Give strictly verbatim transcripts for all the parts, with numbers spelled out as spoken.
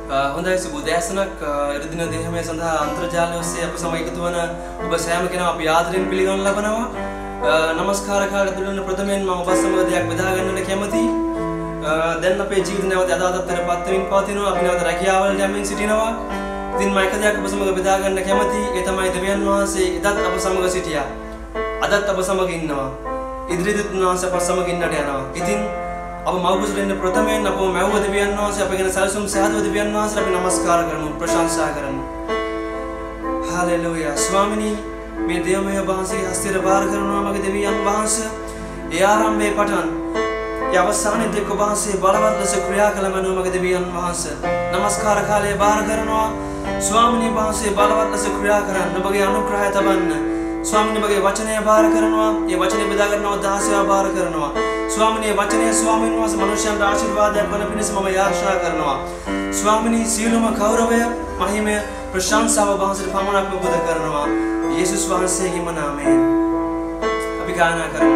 හොඳයි සුබ දැසනක් ඉරදින දෙහිමේ සඳහා අන්තර්ජාලය ඔස්සේ අප සමග එකතු වන ඔබ සෑම කෙනා අපි ආදරෙන් පිළිගනු ලබනවා. නමස්කාර කාලය තුලින් ප්‍රථමයෙන් මම ඔබ සමග දෙයක් බෙදා ගන්නට කැමතියි. දැන් අපේ ජීවිත නැවත අදාළත්වයට පත් වෙමින් පවතිනවා. අපි නැවත රැකියාවලට යමින් සිටිනවා. ඉතින් මම එක දෙයක් ඔබ සමග බෙදා ගන්න කැමතියි. ඒ තමයි දෙවියන් වහන්සේ එදත් අප සමග සිටියා. අදත් අප සමග ඉන්නවා. ඉදිරියේත් උන්වහන්සේ අප සමග ඉන්නට යනවා. ඉතින් අප මව්කුසෙන් ප්‍රථමයෙන් අපව මැව්ව දෙවියන් වහන්සේ අපගෙන සැලසුම් සහදව දෙවියන් වහන්සේට අපි නමස්කාර කරමු, ප්‍රශංසා කරමු. හාලෙලූයා. ස්වාමිනී, මේ දේවමය වහන්සේ හස්තයට බාර කරනවා මගේ දෙවියන් වහන්සේ. ඒ ආරම්භයේ පටන් ඒ අවසානයේ දෙක වහන්සේ බලවත් ලෙස ක්‍රියා කළ මනෝ මගේ දෙවියන් වහන්සේ. නමස්කාර කාලය බාර කරනවා. ස්වාමිනී වහන්සේ බලවත් ලෙස ක්‍රියා කරන්න ඔබගේ අනුග්‍රහය තබන්න. ස්වාමිනී මගේ වචනය බාර කරනවා. ඒ වචනේ බෙදා ගන්නවා, දාසය බාර කරනවා. ස්වාමිනී වචනය ස්වාමීන් වහන්සේ මනුෂ්‍යයන්ට ආශිර්වාදයක් වන පිණිස මම යාචනා කරනවා. ස්වාමිනී සියලුම ගෞරවය, මහිමය, ප්‍රශංසාව වහන්සේට පමණක් ඔබද කරනවා. යේසුස් වහන්සේගේම නාමයෙන් අපි ගායනා කරමු.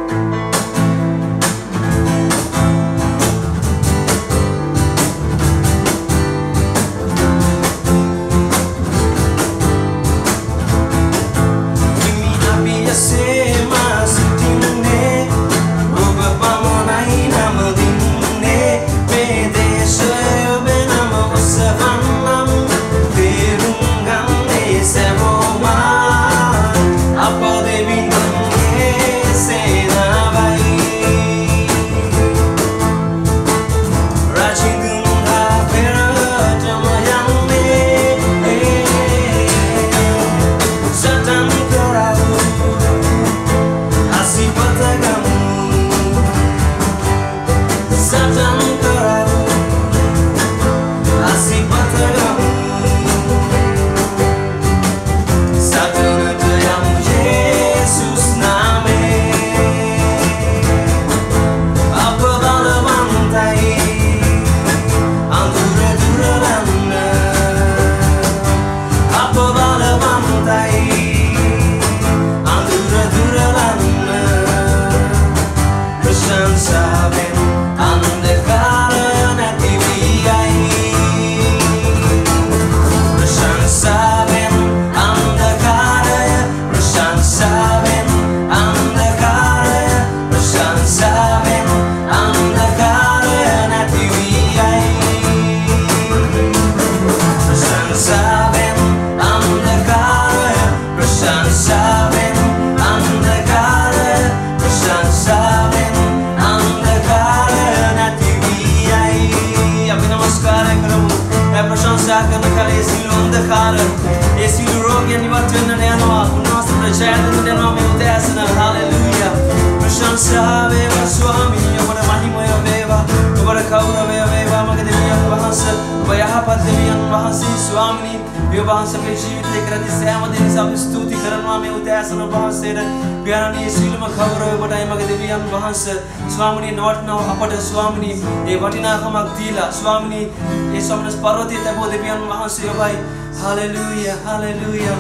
ස්වාමිනී නොවටනව අපට ස්වාමිනී ඒ වටිනාකමක් දීලා ස්වාමිනී ඒ සමනස් පර්වතයේ තබෝ දෙවියන් වහන්සේ ඔබයි. Hallelujah, hallelujah.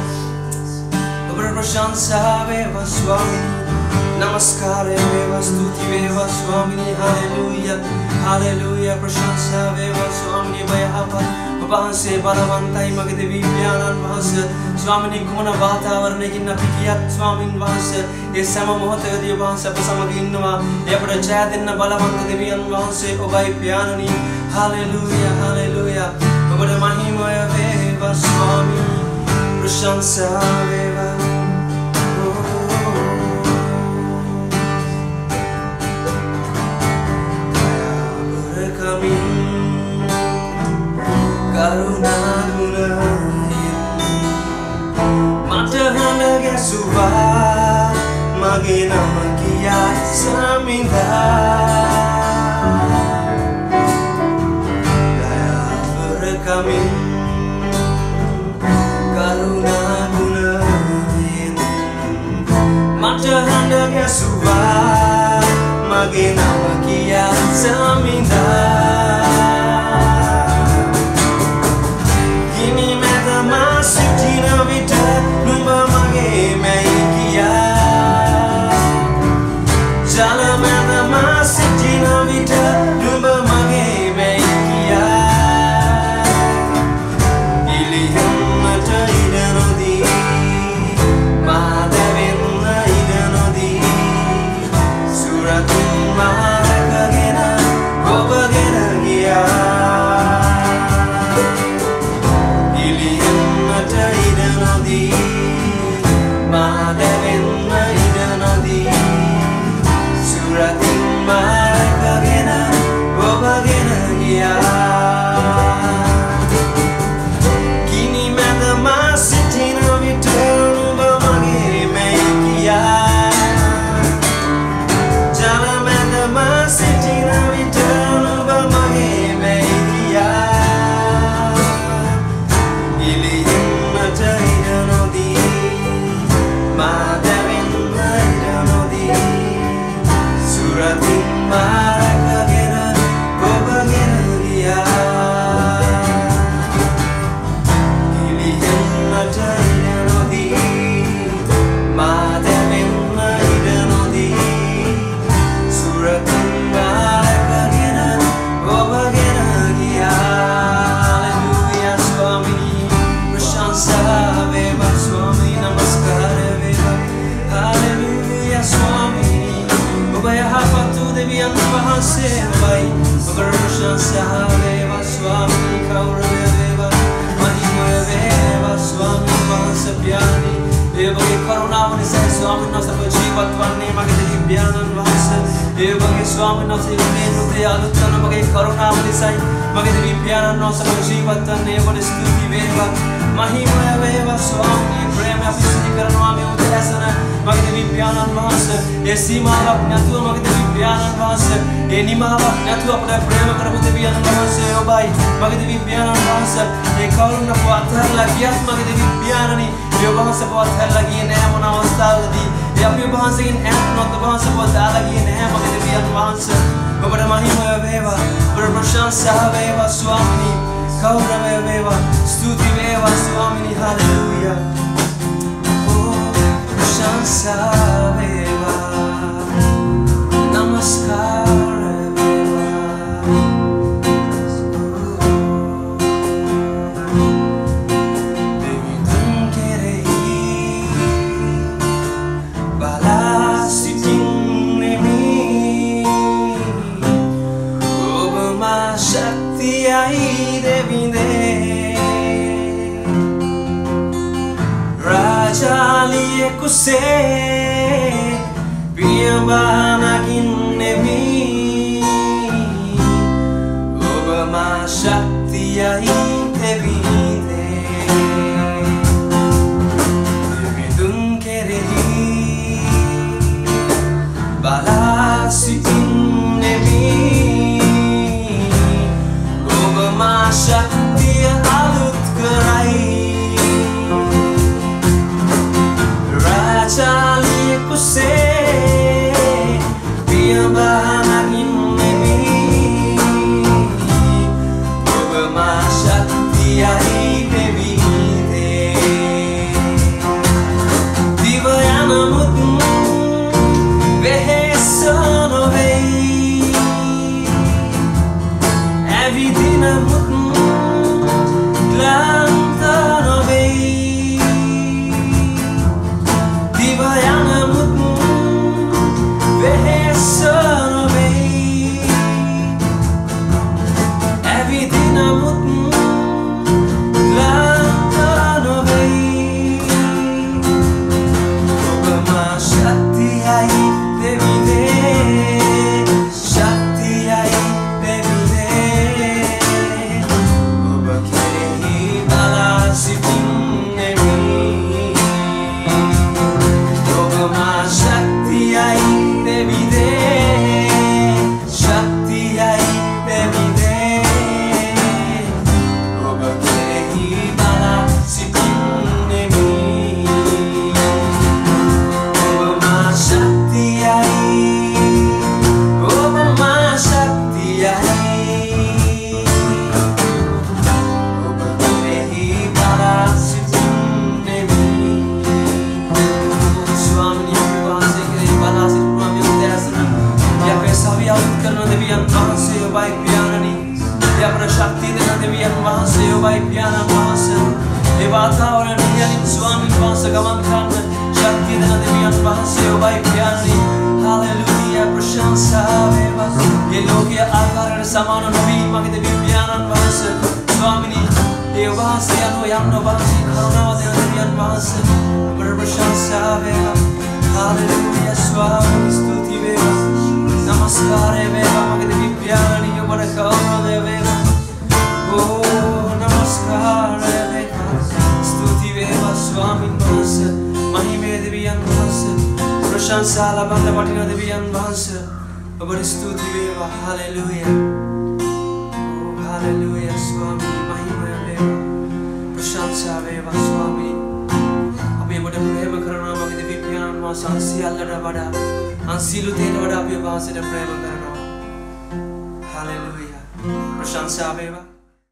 ඔබට ප්‍රශංසා වේවා ස්වාමිනී. නමස්කාරය වේවා, ස්තුති වේවා ස්වාමිනී. හාලෙලූයා, හාලෙලූයා. ප්‍රශංසා වේවා ස්වාමිනී. බයහපත් ඔබ වහන්සේ බලවන්තයි මගේ දෙවියන් වහන්සේ. ස්වාමිනී කුමන වාතාවරණයකින් අපි ගියත් ස්වාමින් වහන්සේ ඒ සෑම මොහොතකදී ඔබ වහන්සේ අප සමග ඉන්නවා. ඒ අපට ජය දෙන්න බලවන්ත දෙවියන් වහන්සේ ඔබයි පියාණනි. Hallelujah, hallelujah. ඔබට මහිමය වේවා ස්වාමී. ප්‍රශංසා වේවා. කරුණා ගුණයෙන් මට හඬ ගැසුවා මගේ නම කියා සමිඳා දයාබර කමින් කරුණා ගුණයෙන් මට හඬ ගැසුවා මගේ නම කියා සමිඳා Jala Hallelujah, Swami, Stuti Veva, Namaskare Veva, Magadi පියාණනි ඔබට ගෞරවය වේවා. ඕ නමස්කාරය වේවා. ස්තුති වේවා ස්වාමීන් වහන්සේ. මහිමේ දෙවියන් වහන්සේ. ප්‍රශංසා ලබන්න වටිනා දෙවියන් වහන්සේ. ඔබට ස්තුති වේවා. හලෙලූයා. ඕ හලෙලූයා ස්වාමී මහිමය වේවා. ප්‍රශංසා වේවා ස්වාමී. අපි ඔබට ප්‍රේම කරනවා මගේ දෙවි පියාණන් වහන්සේ අන්සියල්ලට වඩා අන්සිලුතේට වඩා අපි ඔබ වහන්සේට ප්‍රේම කරනවා. හලෙලූයා. ප්‍රශංසා වේවා.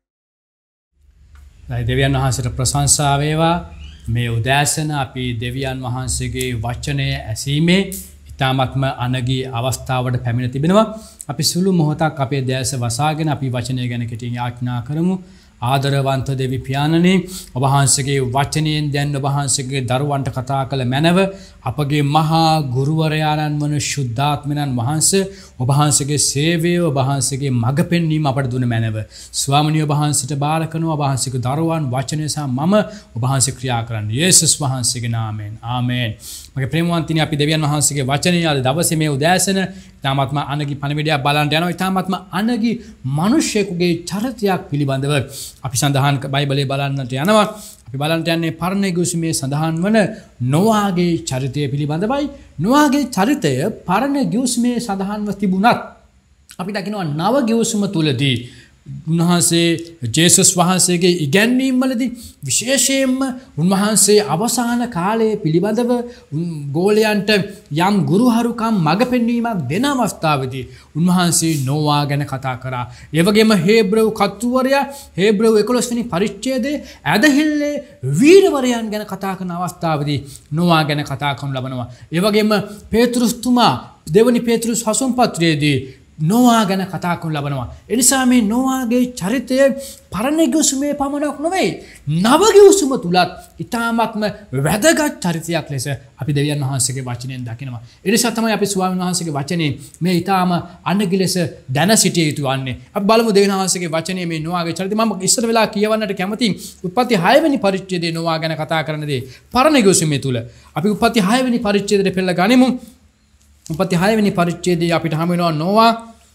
දෙවියන් වහන්සේට ප්‍රශංසා වේවා. මේ උදෑසන අපි දෙවියන් වහන්සේගේ වචනය ඇසීමේ ඉතාමත්ම අනගී අවස්ථාවට පැමිණ තිබෙනවා. අපි සුළු මොහොතක් අපේ දැස වසාගෙන අපි වචනය ගැන කෙටියෙන් යාඥා කරමු. ආදරවන්ත දෙවි පියාණනි, ඔබ වහන්සේගේ වචනයෙන් දැන් ඔබ වහන්සේගේ දරුවන්ට කතා කළ මැනව අපගේ මහා ගුරුවරයාණන් වන ශුද්ධාත්මයන් වහන්සේ ඔබ වහන්සේගේ සේවය ඔබ වහන්සේගේ මඟ පෙන්වීම අපට දුන මැනව ස්වාමිනිය ඔබ වහන්සේට බාර කරනවා. ඔබ වහන්සේගේ දරුවන් වචනය සහ මම ඔබ වහන්සේ ක්‍රියා කරන්න යේසුස් වහන්සේගේ නාමයෙන් ආමේන්. මගේ ප්‍රේමවන්තිනි, අපි දෙවියන් වහන්සේගේ වචනය අද දවසේ මේ උදෑසන ඉතාමත්ම අනගි පණිවිඩයක් බලන්න යනවා. ඉතාමත්ම අනගි මිනිසෙකුගේ චරිතයක් පිළිබඳව අපි සඳහන් බයිබලයේ බලන්නට යනවා. අපි බලන්නට යන්නේ පරණ ගිවිසුමේ සඳහන් වන නොවාගේ චරිතය පිළිබඳවයි. නොවාගේ චරිතය පරණ ගිවිසුමේ සඳහන්ව තිබුණත් අපි දකිනවා නව ගිවිසුම තුලදී උන්වහන්සේ ජේසුස් වහන්සේගේ ඉගැන්වීම් වලදී විශේෂයෙන්ම උන්වහන්සේ අවසාන කාලයේ පිළිබඳව ගෝලයන්ට යම් ගුරුහරුකම් මඟ පෙන්වීමක් දෙන අවස්ථාවේදී උන්වහන්සේ නෝවා ගැන කතා කරා. ඒ වගේම හේබ්‍රව කතුවරයා හේබ්‍රව එකොළොස් වෙනි පරිච්ඡේදයේ ඇදහිල්ලේ වීරවරයන් ගැන කතා කරන අවස්ථාවේදී නෝවා ගැන කතා කරනු ලබනවා. ඒ වගේම පේතෘස්තුමා දෙවනි පේතෘස් හසුන් පත්‍රයේදී නොවා ගැන කතා කරනු ලබනවා. එනිසා මේ නොවාගේ චරිතය පරණ ගිවිසුමේ පමණක් නොවේ, නව ගිවිසුම තුලත් ඉතාමත්ම වැදගත් චරිතයක් ලෙස අපි දෙවියන් වහන්සේගේ වචනයෙන් දකිනවා. එනිසා තමයි අපි ස්වාමීන් වහන්සේගේ වචනේ මේ ඉතාම අනගි ලෙස දැන සිටිය යුතු වන්නේ. අපි බලමු දෙවියන් වහන්සේගේ වචනේ මේ නොවාගේ චරිතය. මම ඉස්සර වෙලා කියවන්නට කැමතියි උත්පත්ති හය වෙනි පරිච්ඡේදයේ නොවා ගැන කතා කරන දේ පරණ ගිවිසුමේ තුල. අපි උත්පත්ති හය වෙනි පරිච්ඡේදයට පෙළ ගනිමු. උත්පත්ති හය වෙනි පරිච්ඡේදයේ අපිට හමු වෙනවා නොවා.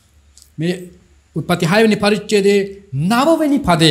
මේ උත්පත්ති හය වෙනි පරිච්ඡේදයේ නව වෙනි පදය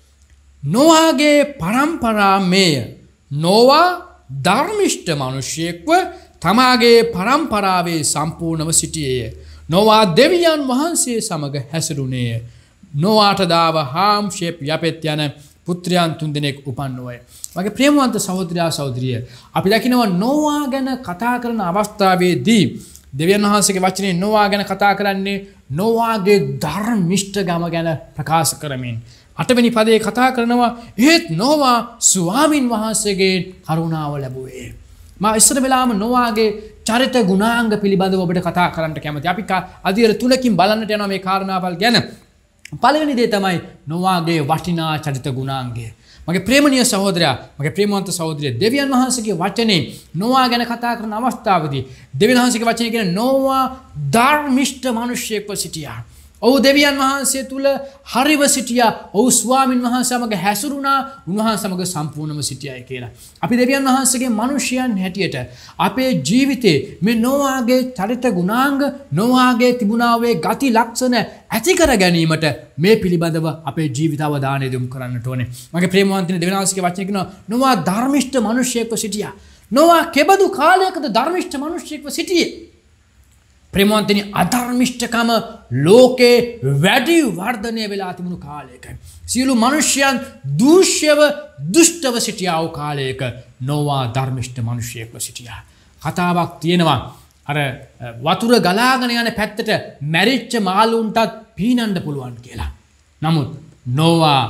නොවාගේ පරම්පරාමේය. නොවා ධර්මිෂ්ඨ මිනිසෙක්ව තමාගේ පරම්පරාවේ සම්පූර්ණව සිටියේය. නොවා දෙවියන් වහන්සේ සමග හැසිරුණේය. නොවාට දාව හාම් ෂේප් යපෙත් යන පුත්‍රයන් තුන්දෙනෙක් උපන්නෝය. මගේ ප්‍රේමවන්ත සහෝදරයා සහෝදරිය, අපි දකිනවා නොවා ගැන කතා කරන අවස්ථාවේදී දෙවියන් වහන්සේගේ වචනේ නොවා ගැන කතා කරන්නේ නොවාගේ ධර්මිෂ්ඨකම ගැන ප්‍රකාශ කරමින් අටවෙනි පදයේ කතා කරනවා ඒත් නොවා ස්වාමින් වහන්සේගේ කරුණාව ලැබුවේ. මා ඉස්සර වෙලාම නොවාගේ චරිත ගුණාංග පිළිබඳව ඔබට කතා කරන්න කැමතියි. අපි අදියර තුනකින් බලන්නට යනවා මේ කාරණාවල් ගැන. පළවෙනි දේ තමයි නොවාගේ වටිනා චරිත ගුණාංගය. මගේ ප්‍රේමණීය සහෝදරයා, මගේ ප්‍රේමවන්ත සහෝදරිය, දෙවියන් වහන්සේගේ වචනේ නොවා ගැන කතා කරන අවස්ථාවේදී දෙවියන් වහන්සේගේ වචනේ කියන නොවා ධර්මිෂ්ඨ මිනිසෙක්ව සිටියා. ඔහු දෙවියන් වහන්සේ තුල හරිව සිටියා. ඔහු ස්වාමින් වහන්සේ සමග හැසිරුණා. උන්වහන්සේ සමග සම්පූර්ණව සිටියායි කියලා. අපි දෙවියන් වහන්සේගේ මිනිසයන් හැටියට අපේ ජීවිතේ මේ නොවාගේ චරිත ගුණාංග, නොවාගේ තිබුණා වේ ගති ලක්ෂණ ඇති කර ගැනීමට මේ පිළිබඳව අපේ ජීවිත අවධානය යොමු කරන්නට ඕනේ. මගේ ප්‍රේමවන්තනි, දෙවියන් වහන්සේගේ වචනේ කියනවා නොවා ධර්මිෂ්ඨ මිනිසෙක්ව සිටියා. නොවා කෙබඳු කාලයකද ධර්මිෂ්ඨ මිනිසෙක්ව සිටියේ? ප්‍රේමවන්තනි, අධර්මිෂ්ඨකම ලෝකේ වැඩි වර්ධනය වෙලා තිබුණු කාලයක. සියලු මිනිසයන් දූෂ්‍යව දුෂ්ටව සිටියා වූ කාලයක නොවා ධර්මිෂ්ඨ මිනිසෙක්ව සිටියා. කතාවක් තියෙනවා අර වතුර ගලාගෙන යන පැත්තට මැරිච්ච මාළුන්ටත් පීනන්න පුළුවන් කියලා. නමුත් නොවා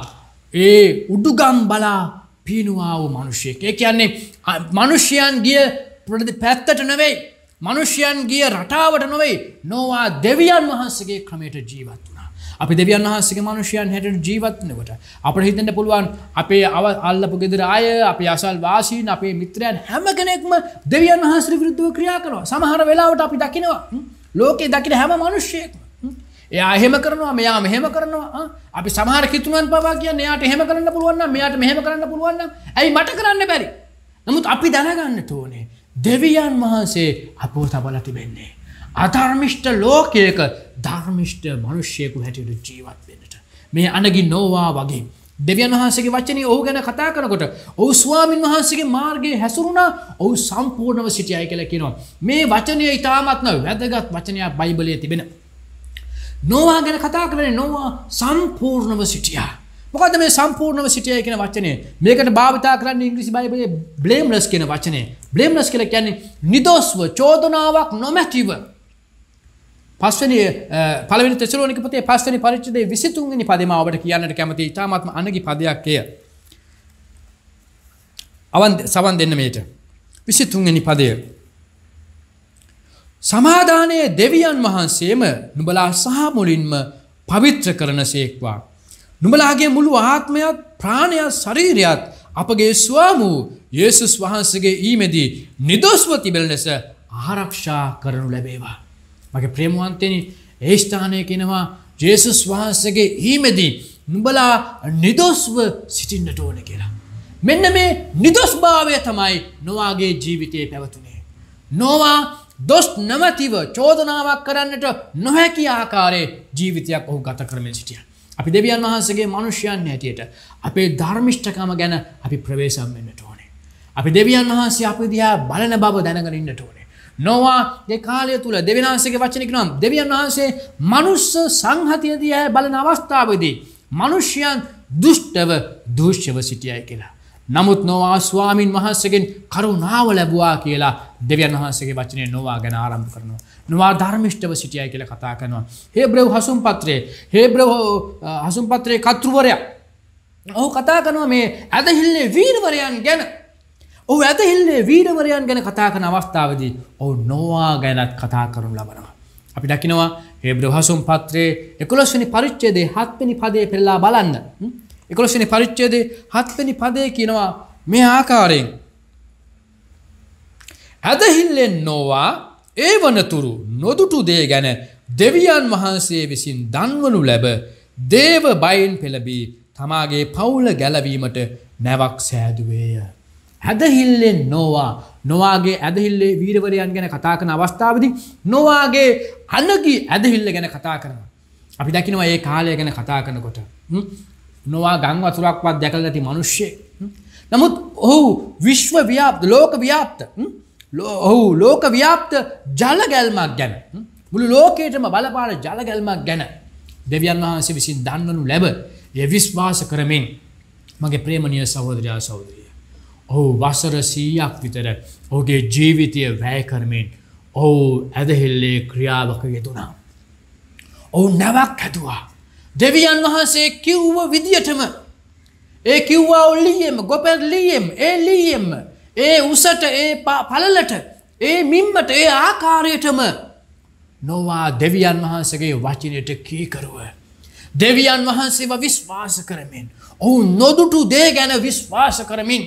ඒ උඩුගම් බලා පීනුවා වූ මිනිසෙක්. ඒ කියන්නේ මිනිසයන් ගිය පැත්තට නෙවෙයි, මිනිසයන් ගිය රටාවට නොවේ, නොවා දෙවියන් වහන්සේගේ ක්‍රමයට ජීවත් වුණා. අපි දෙවියන් වහන්සේගේ මිනිසයන් හැටියට ජීවත් වෙනකොට අපිට හිතෙන්න පුළුවන් අපේ අල්ලපු ගෙදර අය, අපේ අසල් වාසීන්, අපේ මිත්‍රයන් හැම කෙනෙක්ම දෙවියන් වහන්සේට විරුද්ධව ක්‍රියා කරනවා. සමහර වෙලාවට අපි දකිනවා ලෝකේ දකින හැම මිනිසෙක්ම එයා එහෙම කරනවා, මෙයා මෙහෙම කරනවා. අපි සමහර කිතුණන් පවා කියන්නේ එයාට එහෙම කරන්න පුළුවන් නම්, මෙයාට මෙහෙම කරන්න පුළුවන් නම් ඇයි මට කරන්න බැරි? නමුත් අපි දැනගන්න ඕනේ දෙවියන් වහන්සේ අපව තබලා තිබෙන්නේ. අධර්මිෂ්ඨ ලෝකයක ධර්මිෂ්ඨ මිනිසෙකු හැටියට ජීවත් වෙන්නට. මේ අනගි නෝවා වගේ දෙවියන් වහන්සේගේ වචනේ ඔහු ගැන කතා කරනකොට ඔහු ස්වාමින් වහන්සේගේ මාර්ගයේ හැසිරුණා. ඔහු සම්පූර්ණව සිටියයි කියලා කියනවා. මේ වචනය ඊටාත්ම වැදගත් වචනයක් බයිබලයේ තිබෙන. නෝවා ගැන කතා කරන්නේ නෝවා සම්පූර්ණව සිටියා. මොකද මේ සම්පූර්ණව සිටියයි කියන වචනේ මේකට භාවිතා කරන්නේ ඉංග්‍රීසි බයිබලයේ blameless කියන වචනේ. blameless කියලා කියන්නේ නිදොස්ව චෝදනාවක් නොමැතිව. පස්වෙනි පළවෙනි තෙසලෝනික පොතේ පස්වෙනි පරිච්ඡේදයේ විසිතුන් වෙනි පදේ මම ඔබට කියන්නට කැමතියි. ඊටාත්ම අනගි පදයක් එය. අවන් සවන් දෙන්න මේට. විසිතුන් වෙනි පදය. සමාදානයේ දෙවියන් වහන්සේම නුඹලා සහ මුලින්ම පවිත්‍ර කරනසේක්වා. නුඹලාගේ මුළු ආත්මයත් ප්‍රාණයත් ශරීරයත් අපගේ ස්වාමු යේසුස් වහන්සේගේ ඊමේදී නිදොස්ව තිබෙන ලෙස ආරක්ෂා කරනු ලැබේවා. මගේ ප්‍රේමවන්තයනි ඒ ස්ථානයේ කියනවා යේසුස් වහන්සේගේ ඊමේදී නුඹලා නිදොස්ව සිටින්නට ඕන කියලා. මෙන්න මේ නිදොස්භාවය තමයි නොවාගේ ජීවිතයේ පැවතුනේ. නොවා දොස් නැමැතිව චෝදනාවක් කරන්නට නොහැකි ආකාරයේ ජීවිතයක් ඔහු ගත කරමින් සිටියා. අපි දෙවියන් වහන්සේගේ මිනිසයන් හැටියට අපේ ධර්මිෂ්ඨකම ගැන අපි ප්‍රවේශම් වෙන්නට ඕනේ. අපි දෙවියන් වහන්සේ අපි දිහා බලන බව දැනගෙන ඉන්නට ඕනේ. නොවාගේ කාලය තුල දෙවියන් වහන්සේගේ වචන කියනවා දෙවියන් වහන්සේ මනුස්ස සංහතිය දිහා බලන අවස්ථාවේදී මිනිසයන් දුෂ්ටව දූෂ්‍යව සිටියයි කියලා. නමුත් නොවා ස්වාමින් වහන්සේගෙන් කරුණාව ලැබුවා කියලා දෙවියන් වහන්සේගේ වචනේ නොවා ගැන ආරම්භ කරනවා. නොවා ධර්මිෂ්ඨව සිටියයි කියලා කතා කරනවා. හේබ්‍රෙව් හසුන් පත්‍රයේ හේබ්‍රෙව් හසුන් පත්‍රයේ කර්තෘවරයා ඔහු කතා කරනවා මේ ඇදහිල්ලේ වීරවරයන් ගැන. ඔහු ඇදහිල්ලේ වීරවරයන් ගැන කතා කරන අවස්ථාවේදී ඔහු නොවා ගැනත් කතා කරනු ලබනවා. අපි දකිනවා හේබ්‍රෙව් හසුන් පත්‍රයේ එකොළොස් වෙනි පරිච්ඡේදයේ හත් වෙනි පදයේ පෙරලා බලන්න. එකොළොස් වෙනි පරිච්ඡේදයේ හත් වෙනි පදයේ කියනවා මේ ආකාරයෙන් ඇදහිල්ලෙන් නොවා ඒ වනතුරු නොදුටු දේ ගැන දෙවියන් වහන්සේ විසින් දන්වනු ලැබ දේව බයෙන් පෙළඹී තමාගේ පවුල ගැලවීමට නැවක් සෑදුවේය. ඇදහිල්ලෙන් නොවා නොවාගේ ඇදහිල්ලේ වීරවරයන් ගැන කතා කරන අවස්ථාවේදී නොවාගේ අනගි ඇදහිල්ල ගැන කතා කරනවා. අපි දකිනවා මේ කාලය ගැන කතා කරනකොට නොවා ගම් වතුරක්වත් දැකලා නැති මිනිස්සෙක්. නමුත් ඔහු විශ්ව ව්‍යාප්ත ලෝක ව්‍යාප්ත ඔහු ලෝක ව්‍යාප්ත ජල ගැල්මක් ගැන මුළු ලෝකයටම බලපාන ජල ගැල්මක් ගැන දෙවියන් වහන්සේ විසින් දන්වනු ලැබ ඒ විශ්වාස කරමින් මගේ ප්‍රේමණීය සහෝදරයා සහෝදරිය ඔහු වසර සීයක් විතර ඔහුගේ ජීවිතය වැය කරමින් ඔහු ඇදහිල්ලේ ක්‍රියාවක යෙදුණා. ඔහු නැවක් හැදුවා. දෙවියන් වහන්සේ කිව්ව විදියටම ඒ කිව්වා ඔලියෙම ගොපෙන් ලියෙම ඒ ලියෙම ඒ උසට ඒ පළලට ඒ මිම්මට ඒ ආකාරයටම නොවා දෙවියන් වහන්සේගේ වචනයට කීකරුව දෙවියන් වහන්සේව විශ්වාස කරමින් ඔහු නොදුටු දේ ගැන විශ්වාස කරමින්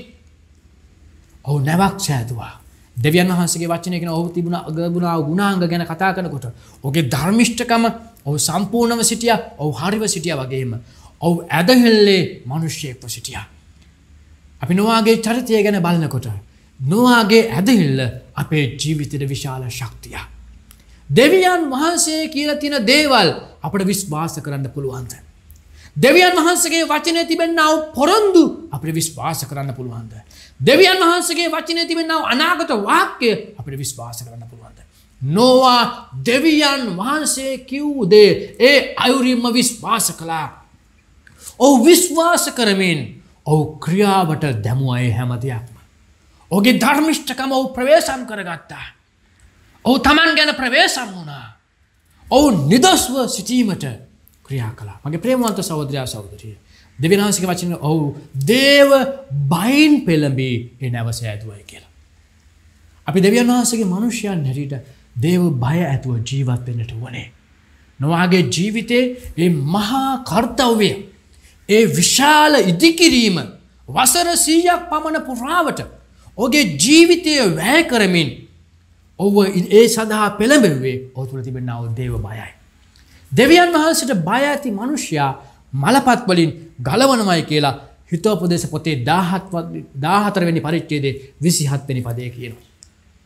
ඔහු නැවක් සෑදුවා. දෙවියන් වහන්සේගේ වචනය කියන ඔහු තිබුණ ගුණා ගුණාංග ගැන කතා කරනකොට ඔහුගේ ධර්මිෂ්ඨකම ඔහු සම්පූර්ණව සිටියා. ඔහු හරිව සිටියා වගේම ඔහු ඇදහිල්ලේ මිනිසෙක්ව සිටියා. අපි නොවාගේ චරිතය ගැන බලනකොට නොවාගේ ඇදහිල්ල අපේ ජීවිතේට විශාල ශක්තියක්. දෙවියන් වහන්සේ කියලා තියෙන දේවල් අපිට විශ්වාස කරන්න පුළුවන්ද? දෙවියන් වහන්සේගේ වචනේ තිබෙනා වූ පොරොන්දු අපිට විශ්වාස කරන්න පුළුවන්ද? දෙවියන් වහන්සේගේ වචනේ තිබෙනා වූ අනාගත වාක්‍ය අපිට විශ්වාස කරන්න පුළුවන්ද? නොවා දෙවියන් වහන්සේ කිව් දේ ඒ අයුරින්ම විශ්වාස කළා. ඔහු විශ්වාස කරමින් ඔහු ක්‍රියාවට දැමුවා ඒ හැම දෙයක්ම. ඔහුගේ ධර්මිෂ්ඨකම ඔහු ප්‍රවේශම් කරගත්තා. ඔහු තමන් ගැන ප්‍රවේශම් වුණා. ඔහු නිදොස්ව සිටීමට ක්‍රියා කළා. මගේ ප්‍රේමවන්ත සහෝදරයා සහෝදරිය දෙවියන් වහන්සේගේ වචනේ ඔහු දේව බයින් පෙළඹී ඒ නැව සෑදුවයි කියලා. අපි දෙවියන් වහන්සේගේ මිනිසයන් හැටියට දේව බය ඇතුව ජීවත් වෙන්නට ඕනේ. නොවාගේ ජීවිතේ මේ මහා කර්තව්‍ය ඒ විශාල ඉදිකිරීම වසර සීයක් පමණ පුරාවට ඔහුගේ ජීවිතය වැය කරමින් ඔහු ඒ සඳහා පෙළඹෙන්නේ ඔහු තුළ තිබෙනා වූ දේව බයයි. දෙවියන් වහන්සේට බය ඇති මිනිසයා මලපත් වලින් ගලවනමයි කියලා හිතෝපදේශ පොතේ දාහත් දාහතර වෙනි පරිච්ඡේදයේ විසිහත් වෙනි පදයේ කියනවා.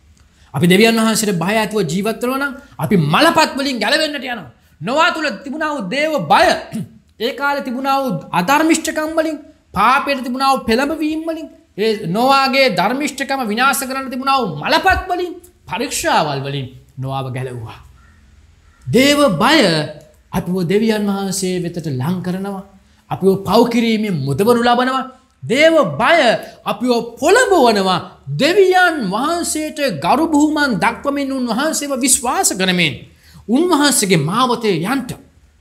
අපි දෙවියන් වහන්සේට බය ඇතුව ජීවත් වෙනවා නම් අපි මලපත් වලින් ගැලවෙන්නට යනවා. නොවා තුල තිබුණා වූ දේව බය, ඒ කාලේ තිබුණා වූ අධර්මිෂ්ඨකම් වලින්, පාපයට තිබුණා වූ පෙළඹවීම වලින්, ඒ නොවාගේ ධර්මිෂ්ඨකම විනාශ කරන්න තිබුණා වූ මලපත් වලින්, පරීක්ෂාවල් වලින් නොවාව ගැලවුවා. දේව බය අපිව දෙවියන් වහන්සේ වෙතට ලං කරනවා. අපිව පව් කිරීමෙන් මුදවනු ලබනවා. දේව බය අපිව පොළඹවනවා. දෙවියන් වහන්සේට ගරු බුහුමන් දක්වමින් උන්වහන්සේව විශ්වාස කරමින් උන්වහන්සේගේ මාවතේ යන්ට.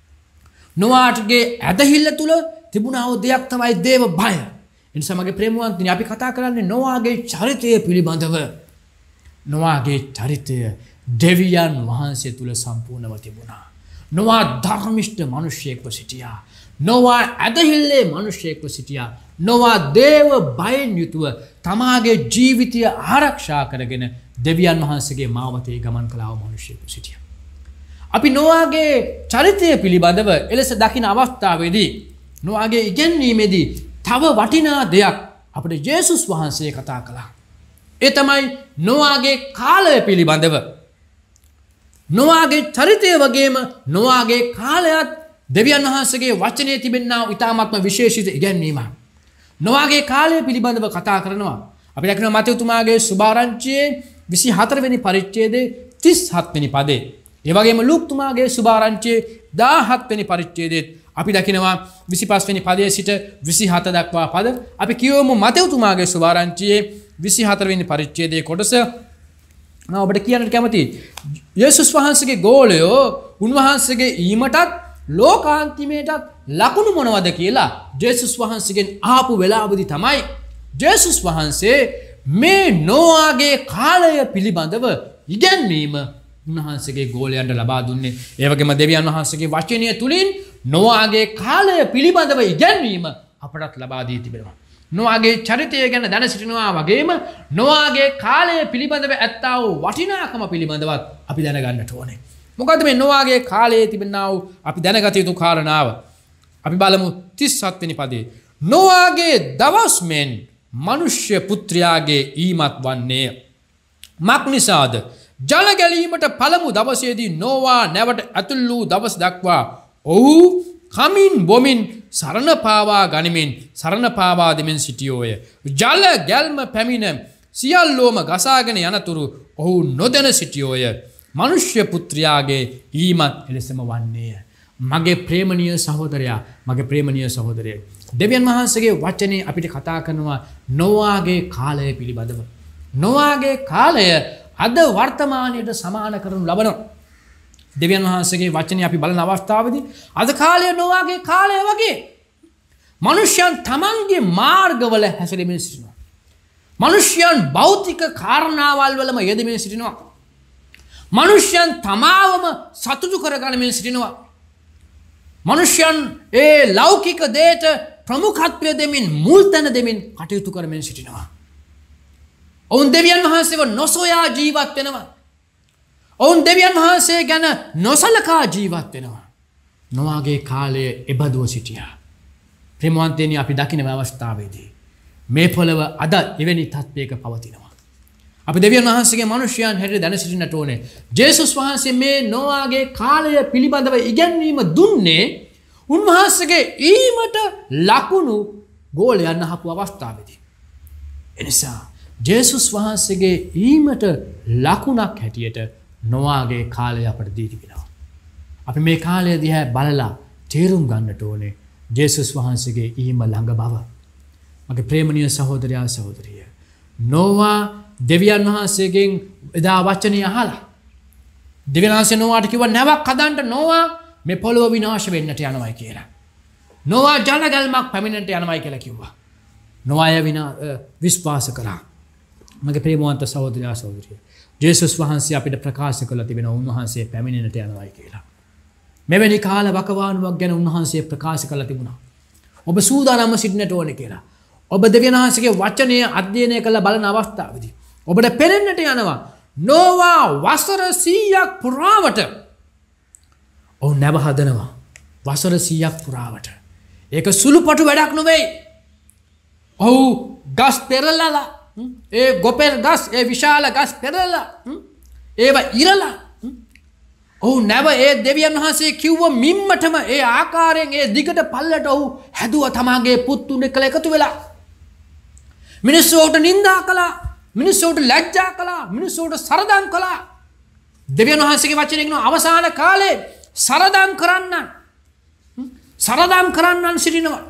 නොවාටගේ ඇදහිල්ල තුල තිබුණා වූ දෙයක් තමයි දේව බය. එනිසා මගේ ප්‍රේමවන්තනි, අපි කතා කරන්නේ නොවාගේ චරිතය පිළිබඳව. නොවාගේ චරිතය දෙවියන් වහන්සේ තුල සම්පූර්ණව තිබුණා. නොවා ධර්මිෂ්ඨ මිනිසෙක්ව සිටියා. නොවා ඇදහිල්ලේ මිනිසෙක්ව සිටියා. නොවා දේව බයෙන් යුතුව තමාගේ ජීවිතය ආරක්ෂා කරගෙන දෙවියන් වහන්සේගේ මාවතේ ගමන් කළා වූ මිනිසෙක්ව සිටියා. අපි නොවාගේ චරිතය පිළිබඳව එලෙස දකින අවස්ථාවේදී නොවාගේ ඉගැන්වීමේදී තව වටිනා දෙයක් අපිට යේසුස් වහන්සේ කතා කළා. ඒ තමයි නොවාගේ කාලය පිළිබඳව. නොවාගේ චරිතය වගේම නොවාගේ කාලයත් දෙවියන් වහන්සේගේ වචනේ තිබෙනා ඉතාමත්ම විශේෂිත ඉගැන්වීමක්. නොවාගේ කාලය පිළිබඳව කතා කරනවා. අපි දකිනවා මතෙව්තුමාගේ සුභාරංචියේ විසිහතර වෙනි පරිච්ඡේදයේ තිස් හත් වෙනි පදේ. ඒ වගේම ලූක්තුමාගේ සුභාරංචියේ දාහත් වෙනි පරිච්ඡේදයේ අපි දකිනවා විසිපස් වෙනි පදයේ සිට විසිහත දක්වා පද. අපි කියවමු මතෙව්තුමාගේ සුභාරංචියේ විසිහතර වෙනි පරිච්ඡේදයේ කොටස. මම ඔබට කියන්නට කැමතියි. යේසුස් වහන්සේගේ ගෝලයෝ උන්වහන්සේගේ ඊමටත් ලෝකාන්තිමේටත් ලකුණු මොනවද කියලා යේසුස් වහන්සේගෙන් ආපු වෙලාවදී තමයි යේසුස් වහන්සේ මේ නොවාගේ කාලය පිළිබඳව ඉගැන්වීම උන්වහන්සේගේ ගෝලයන්ට ලබා දුන්නේ. ඒ වගේම දෙවියන් වහන්සේගේ වචනය තුලින් නොවාගේ කාලය පිළිබඳව ඉගැන්වීම අපටත් ලබා දී තිබෙනවා. නොවාගේ චරිතය ගැන දැන සිටිනවා වගේම නොවාගේ කාලය පිළිබඳව ඇත්තා වූ වටිනාකම පිළිබඳවත් අපි දැනගන්නට ඕනේ. මොකද මේ නොවාගේ කාලයේ තිබෙනා වූ අපි දැනගත යුතු කාරණාව. අපි බලමු තිස් හත් වෙනි පදේ. නොවාගේ දවස් මෙන් මනුෂ්‍ය පුත්‍රයාගේ ඊමත් වන්නේ. මක් නිසාද? ජල ගැලීමට පළමු දවසේදී නොවා නැවට ඇතුල් වූ දවස් දක්වා ඔහු කමින් බොමින් සරණ පාවා ගනිමින් සරණ පාවා දෙමින් සිටියෝය. ජල ගැල්ම පැමිණ සියල්ලෝම ගසාගෙන යනතුරු ඔහු නොදැන සිටියෝය. මනුෂ්‍ය පුත්‍රයාගේ ඊමත් එලෙසම වන්නේය. මගේ ප්‍රේමණීය සහෝදරයා, මගේ ප්‍රේමණීය සහෝදරය, දෙවියන් වහන්සේගේ වචනේ අපිට කතා කරනවා නොවාගේ කාලය පිළිබඳව. නොවාගේ කාලය අද වර්තමානයට සමාන කරනු ලබනවා. දෙවියන් වහන්සේගේ වචනේ අපි බලන අවස්ථාවේදී අද කාලය නොවාගේ කාලය වගේ මනුෂ්‍යයන් තමන්ගේ මාර්ගවල හැසිරෙමින් සිටිනවා. මනුෂ්‍යයන් භෞතික කාරණාවල් වලම යෙදෙමින් සිටිනවා. මනුෂ්‍යයන් තමාවම සතුටු කරගනිමින් සිටිනවා. මනුෂ්‍යයන් ඒ ලෞකික දේට ප්‍රමුඛත්වය දෙමින් මුල් තැන දෙමින් කටයුතු කරමින් සිටිනවා. ඔවුන් දෙවියන් වහන්සේව නොසොයා ජීවත් වෙනවා. ඔවුන් දෙවියන් වහන්සේ ගැන නොසලකා ජීවත් වෙනවා. නොවාගේ කාලයේ එබඳුව සිටියා. ප්‍රේමවන්තයනි, අපි දකින අවස්ථාවේදී මේ පොළව අද එවැනි තත්ත්වයක පවතිනවා. අපි දෙවියන් වහන්සේගේ මනුෂ්‍යයන් හැටියට දැන සිටින්නට ඕනේ. ජේසුස් වහන්සේ මේ නොවාගේ කාලය පිළිබඳව ඉගැන්වීම දුන්නේ උන්වහන්සේගේ ඊමට ලකුණු ගෝලයන් අහපු අවස්ථාවේදී. එනිසා ජේසුස් වහන්සේගේ ඊමට ලකුණක් හැටියට නොවාගේ කාලය අපට දී තිබෙනවා. අපි මේ කාලය දිහා බලලා තේරුම් ගන්නට ඕනේ ජේසුස් වහන්සේගේ ඊම ළඟ බව. මගේ ප්‍රේමණීය සහෝදරයා සහෝදරිය, නොවා දෙවියන් වහන්සේගෙන් එදා වචනය අහලා දෙවියන් වහන්සේ නොවාට කිව්වා නැවක් හදන්න නොවා මේ පොළොව විනාශ වෙන්නට යනවායි කියලා. නොවා ජලගල්මක් පැමිණෙන්නට යනවායි කියලා කිව්වා. නොවාය විනා විශ්වාස කරා. මගේ ප්‍රේමවන්ත සහෝදරයා සහෝදරිය, ජේසුස් වහන්සේ අපිට ප්‍රකාශ කළ තිබෙන උන්වහන්සේ පැමිණෙන්නට යනවායි කියලා. මෙවැනි කාල වකවානුවක් ගැන උන්වහන්සේ ප්‍රකාශ කළ තිබුණා. ඔබ සූදානම්ව සිටින්නට ඕනේ කියලා. ඔබ දෙවියන් වහන්සේගේ වචනය අධ්‍යයනය කළ බලන අවස්ථාවේදී ඔබට පෙනෙන්නට යනවා නොවා වසර සීයක් පුරාවට ඔව් නැව හදනවා. වසර සීයක් පුරාවට. ඒක සුළුපටු වැඩක් නෙවෙයි. ඔව් ගස් පෙරලලා ඒ ගොපෙල් ගස් ඒ විශාල ගස් පෙරලලා ඒවා ඉරලා ඔහු නැව ඒ දෙවියන් වහන්සේ කිව්ව මිම්මටම ඒ ආකාරයෙන් ඒ දිගට පල්ලට ඔහු හැදුවා තමාගේ පුත්තුන් එක්ක එකතු වෙලා මිනිස්සුන්ට නිඳා කළා මිනිස්සුන්ට ලැජ්ජා කළා මිනිස්සුන්ට සරදම් කළා දෙවියන් වහන්සේගේ වචනේ කියනවා අවසාන කාලේ සරදම් කරන්න සරදම් කරන්නන් සිටිනවා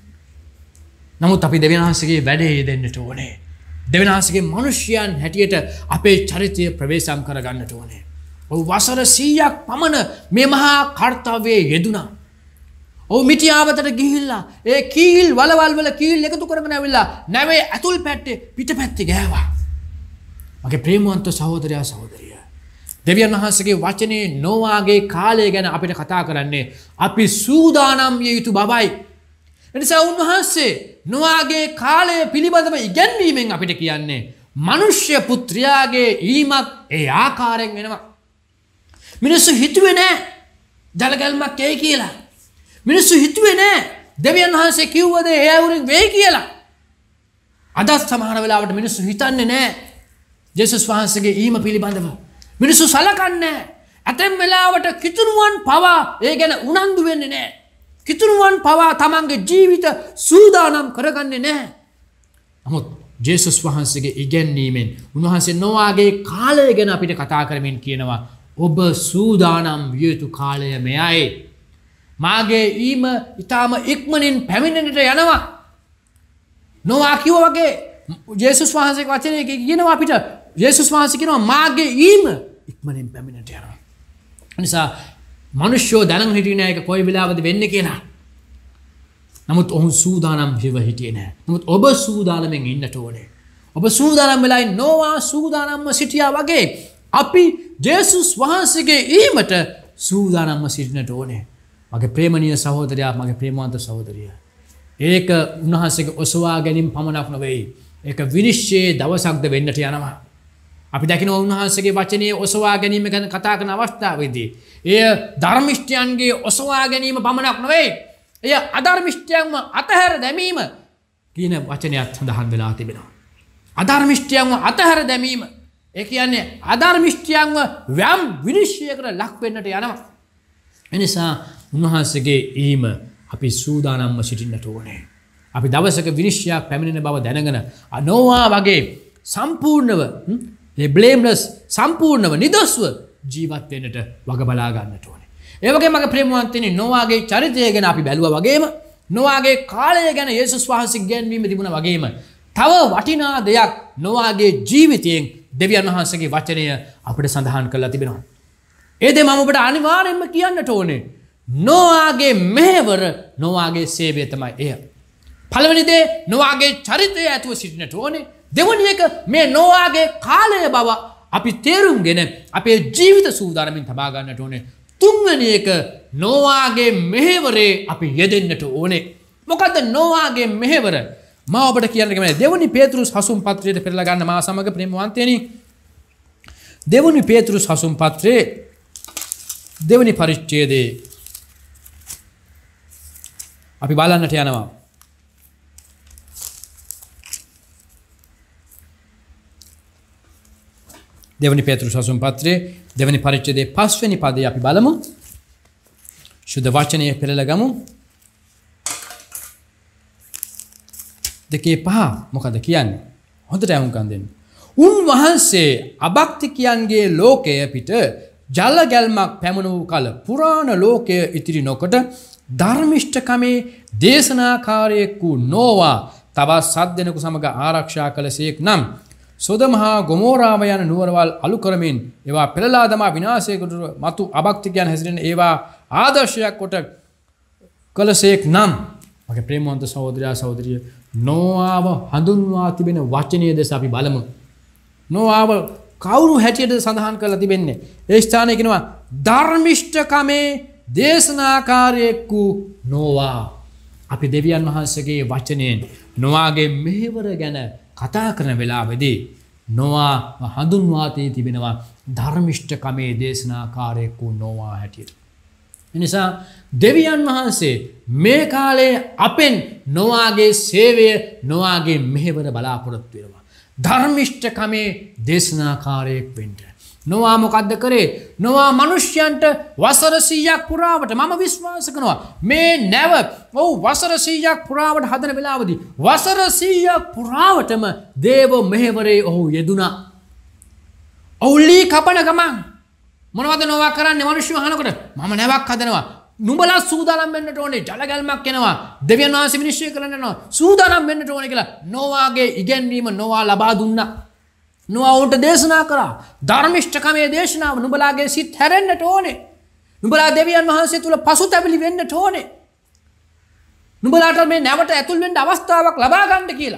නමුත් අපි දෙවියන් වහන්සේගේ වැඩේ දෙන්නට ඕනේ දෙවියන් වහන්සේගේ මිනිසයන් හැටියට අපේ චරිතය ප්‍රවේශම් කරගන්නට ඕනේ ඔහු වසර සීයක් පමණ මේ මහා කාර්යයේ යෙදුණා ඔහු මිටියාවතට ගිහිල්ලා ඒ කීල් වලවල් වල කීල් එකතු කරගෙන ඇවිල්ලා නැවේ ඇතුල් පැත්තේ පිටපැත්තේ ගෑවා මගේ ප්‍රේමවන්ත සහෝදරයා සහෝදරිය දෙවියන් වහන්සේගේ වචනේ නෝවාගේ කාලය ගැන අපිට කතා කරන්නේ අපි සූදානම් විය යුතු බවයි එනිසා උන්වහන්සේ නෝවාගේ කාලය පිළිබඳව ඉගැන්වීමෙන් අපිට කියන්නේ මනුෂ්‍ය පුත්‍රයාගේ ඊමත් ඒ ආකාරයෙන් වෙනවා මිනිස්සු හිතුවේ නෑ ජලගල්මක් එයි කියලා මිනිස්සු හිතුවේ නෑ දෙවියන් වහන්සේ කිව්වද ඒ අයුරින් වෙයි කියලා අද සමහර වෙලාවට මිනිස්සු හිතන්නේ නෑ ජේසුස් වහන්සේගේ ඊම පිළිබඳව මිනිස්සු සලකන්නේ ඇතැම් වෙලාවට කිතුණුවන් පවා ඒ ගැන උනන්දු වෙන්නේ නෑ කිතුණුවන් පවා තමන්ගේ ජීවිත සූදානම් කරගන්නේ නෑ නමුත් ජේසුස් වහන්සේගේ ඉගැන්වීමෙන් උන්වහන්සේ නොවාගේ කාලය ගැන අපිට කතා කරමින් කියනවා ඔබ සූදානම් විය යුතු කාලය මෙයයි මාගේ ඊම ඊටාම ඉක්මනින් පැමිණෙන්නට යනවා නොවා කිව්වා වගේ ජේසුස් වහන්සේගේ වචනේ කියනවා අපිට ජේසුස් වහන්සේ කියනවා මාගේ ඊම ඉක්මනින් පැමිණෙන්නට යනවා නිසා මිනිස්සු දැනගෙන හිටියේ නෑ ඒක කොයි වෙලාවද වෙන්නේ කියලා නමුත් ඔහු සූදානම් වෙව හිටියේ නෑ නමුත් ඔබ සූදානම්ෙන් ඉන්නට ඕනේ ඔබ සූදානම් වෙලා නොවා සූදානම්ව සිටියා වගේ අපි ජේසුස් වහන්සේගේ ඊමට සූදානම්ව සිටින්නට ඕනේ මගේ ප්‍රේමණීය සහෝදරයා මගේ ප්‍රේමවන්ත සහෝදරිය ඒක උන්වහන්සේගේ ඔසවා ගැනීම පමණක් නෙවෙයි ඒක විනිශ්චයේ දවසක්ද වෙන්නට යනවා අපි දකිනවා උන්වහන්සේගේ වචනේ ඔසවා ගැනීම ගැන කතා කරන අවස්ථාවේදී එය ධර්මිෂ්ඨයන්ගේ ඔසවා ගැනීම පමණක් නෙවෙයි එය අධර්මිෂ්ඨයන්ව අතහැර දැමීම කියන වචනයක් සඳහන් වෙලා තිබෙනවා අධර්මිෂ්ඨයන්ව අතහැර දැමීම ඒ කියන්නේ අධර්මිෂ්ඨයන්ව ව්‍යම් විනිශ්චයකට ලක් වෙන්නට යනවා එනිසා උන්වහන්සේගේ ඊම අපි සූදානම්ව සිටින්නට ඕනේ අපි දවසක විනිශ්චයක් පැමිණෙන බව දැනගෙන නොවා වගේ සම්පූර්ණව ඒ බ්ලේම්ලස් සම්පූර්ණව නිදොස්ව ජීවත් වෙන්නට වග බලා ගන්නට ඕනේ. ඒ වගේම මගේ ප්‍රේමවන්තනි නොවාගේ චරිතය ගැන අපි බැලුවා වගේම නොවාගේ කාලය ගැන යේසුස් වහන්සේ ගැන්වීම තිබුණා වගේම තව වටිනා දෙයක් නොවාගේ ජීවිතයෙන් දෙවියන් වහන්සේගේ වචනය අපිට සඳහන් කරලා තිබෙනවා. ඒ දේ මම ඔබට අනිවාර්යයෙන්ම කියන්නට ඕනේ. නොවාගේ මෙහෙවර නොවාගේ සේවය තමයි එය. පළවෙනි දේ නොවාගේ චරිතය ඇතුව සිටින්නට ඕනේ. දෙවැනි එක මේ නොවාගේ කාලය බව අපි තේරුම්ගෙන අපේ ජීවිත සූදානමින් තබා ගන්නට ඕනේ. තුන්වෙනි එක නොවාගේ මෙහෙවරේ අපි යෙදෙන්නට ඕනේ. මොකද්ද නොවාගේ මෙහෙවර? මම ඔබට කියන්න කැමතියි දෙවැනි පේතෘස් හසුන් පත්‍රයට පෙරලා ගන්න මා සමග ප්‍රේමවන්තයනි. දෙවැනි පේතෘස් හසුන් පත්‍රයේ දෙවැනි පරිච්ඡේදයේ අපි බලන්නට යනවා. දෙවැනි පේතෘස් හසුන් පත්‍රයේ දෙවැනි පරිච්ඡේදයේ පස්වෙනි පදේ අපි බලමු. සුද්ධ වචනය පෙරලා ගමු. දෙකේ පහ මොකද කියන්නේ? හොඳට අහුම්කම් දෙන්න. උන්වහන්සේ අභක්තිකයන්ගේ ලෝකය පිට ජල ගැල්මක් පැමුණු කල පුරාණ ලෝකය ඉතිරි නොකොට ධර්මිෂ්ඨකමේ දේශනාකාරයෙක් වූ නොවා තවත් සත් දෙනෙකු සමග ආරක්ෂා කළසේක් නම් සොදමහා ගොමෝරාව යන නුවරවල් අලු කරමින් ඒවා පෙරලා දමා විනාශයකට මතු අභක්තිකයන් හැසිරෙන ඒවා ආදර්ශයක් කොට කළසේක් නම් මගේ ප්‍රේමවන්ත සහෝදරයා සහෝදරිය නොආව හඳුන්වා තිබෙන වචනය දෙස අපි බලමු. නොආව කවුරු හැටියටද සඳහන් කරලා තිබෙන්නේ? ඒ ස්ථානයේ කියනවා ධර්මිෂ්ඨකමේ දේශනාකාරයෙක් වූ නොවා. අපි දෙවියන් වහන්සේගේ වචනයෙන් නොවාගේ මෙහෙවර ගැන කතා කරන වෙලාවේදී නොවා හඳුන්වා තිබෙනවා ධර්මිෂ්ඨකමේ දේශනාකාරයෙක් වූ නොවා හැටියට. එනිසා දෙවියන් වහන්සේ මේ කාලේ අපෙන් නොවාගේ සේවය නොවාගේ මෙහෙවර බලාපොරොත්තු වෙනවා. ධර්මිෂ්ඨකමේ දේශනාකාරයෙක් වෙන්න. නොවා මොකද්ද කරේ? නොවා මිනිස්යන්ට වසර සීයක් පුරාවට මම විශ්වාස කරනවා මේ නැව ඔව් වසර සීයක් පුරාවට හදන වෙලාවදී වසර සීයක් පුරාවටම දේව මෙහෙවරේ ඔහු යෙදුණා. ඔව්ලි කපන ගමන් මොනවද නොවා කරන්නේ? මිනිස්සු අහනකොට මම නැවක් හදනවා. නුඹලා සූදානම් වෙන්නට ඕනේ. ජල ගැල්මක් එනවා. දෙවියන් වහන්සේ විනිශ්චය කරන්න යනවා. සූදානම් වෙන්නට ඕනේ කියලා නොවාගේ ඉගැන්වීම නොවා ලබා දුන්නා. නොවා උන්ට දේශනා කරා. ධර්මිෂ්ඨකමේ දේශනාව නුඹලාගේ සිත් හැරෙන්නට ඕනේ. නුඹලා දෙවියන් වහන්සේ තුල පසුතැවිලි වෙන්නට ඕනේ. නුඹලාට මේ නැවට ඇතුල් වෙන්න අවස්ථාවක් ලබා ගන්න කියලා.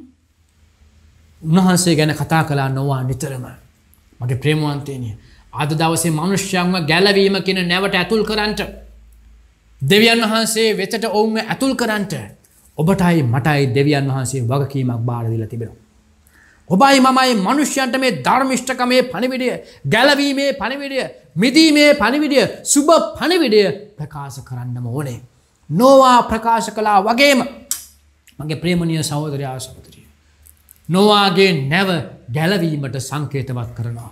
උන්වහන්සේ ගැන කතා කළා නොවා නිතරම. මගේ ප්‍රේමවන්තයනි, අද දවසේ මිනිස්යන්ව ගැලවීම කියන නැවට ඇතුල් කරන්නට දෙවියන් වහන්සේ වෙතට ඔවුන්ව ඇතුල් කරන්නට ඔබටයි මටයි දෙවියන් වහන්සේ වගකීමක් බාර දීලා තිබෙනවා. ඔබයි මමයි මිනිස්යන්ට මේ ධර්මිෂ්ඨකමේ පණිවිඩය, ගැලවීමේ පණිවිඩය, මිදීමේ පණිවිඩය, සුබ පණිවිඩය ප්‍රකාශ කරන්නම ඕනේ. නොවා ප්‍රකාශ කළා වගේම මගේ ප්‍රේමණීය සහෝදරයා සහෝදරිය, නොවාගේ නැව ගැලවීමට සංකේතවත් කරනවා.